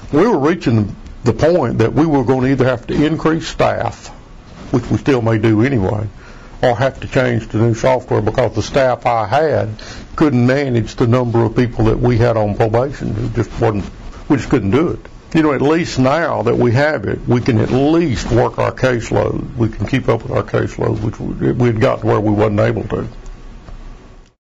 we were reaching the point that we were going to either have to increase staff, which we still may do anyway, or have to change to new software because the staff I had couldn't manage the number of people that we had on probation. It just wasn't, we just couldn't do it. You know, at least now that we have it, we can at least work our caseload. We can keep up with our caseload, which we had got to where we wasn't able to.